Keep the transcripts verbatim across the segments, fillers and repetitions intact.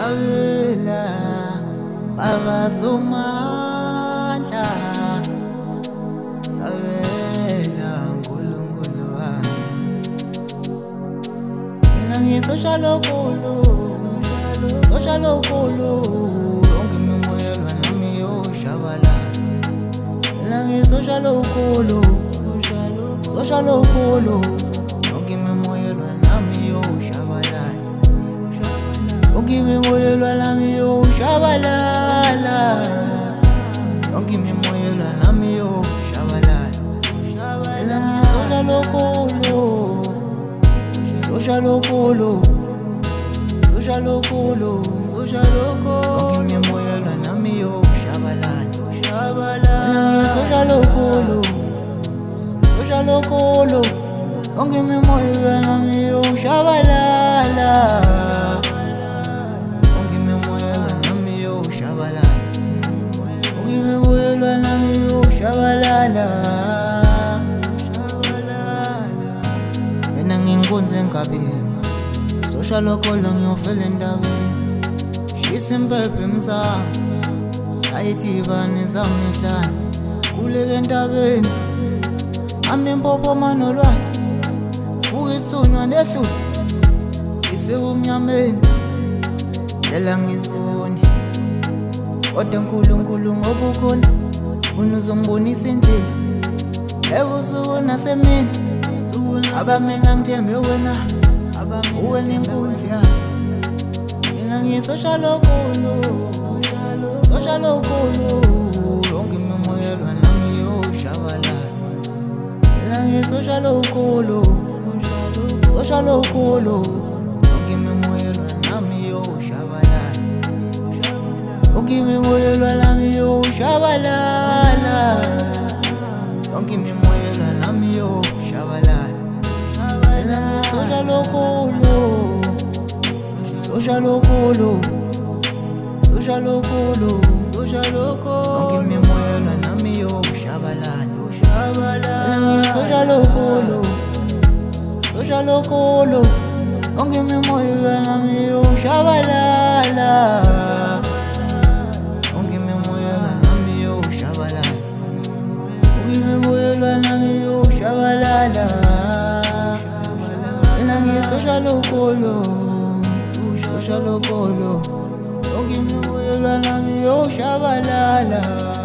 Sabela Baba Somandla Sabela Nkulunkulu wami Mina ngisosha lokholo Sosha lokholo Yonke imimoyelwa nami yoshabalala Mina ngisosha lokholo Sosha lokholo Yonke imimoyelwa nami yoshabalala Yonke imimoyelwa nami yoshabalala Yonke imimoyelwa nami yoshabalala Mina ngisosha lokholo Sosha lokholo Sosha lokholo Sosha lokholo Yonke imimoyelwa nami yoshabalala Mina ngisosha lokholo Sosha lokholo Yonke imimoyelwa nami yoshabalala Yonke imimoyelwa nami yoshabalala Yonke imimoyelwa nami yoshabalala Mina nginkunze enkabeni Sosha lokholo ngiyofela endabeni Shisa impepho emzango Ayithi ibane zamihlanje Kuleke endabeni Ami impopo manolwane Vuka isunywa nehlusa Isebumnyameni Lela ngiziboni Kodwa uNkulunkulu ngoba ukhona Unuzongibonisa indlela Ebusuku nasemini Abamena ngithembe wena Uwena inkunzi yami Mina ngisosha lokholo Sosha lokholo Yonke imimoyelwa nami yoshabalala Mina ngisosha lokholo Sosha lokholo Yonke imimoyelwa nami yoshabalala Yonke imimoyelwa nami yoshabalala Yonke imimoyelwa nami yoshabalala Mina ngisosha lokholo Sosha lokholo Sosha lokholo Sosha lokholo Yonke imimoyelwa nami yoshabalala Mina ngisosha lokholo Sosha lokholo Yonke imimoyelwa nami yoshabalala Yonke imimoyelwa nami yoshabalala Yonke imimoyelwa nami yoshabalala Mina ngisosha lokholo Sosha lokholo Yonke imimoyelwa nami yoshabalala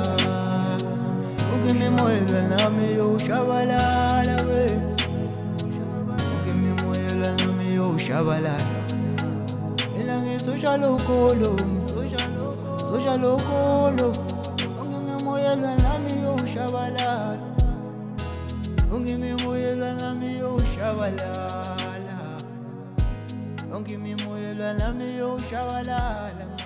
Yonke imimoyelwa nami yoshabalala Yonke imimoyelwa nami yoshabalala Mina ngisosha lokholo Sosha lokholo Yonke imimoyelwa nami yoshabalala Yonke imimoyelwa nami yoshabalala Yonke imimoyelwa nami yoshabalala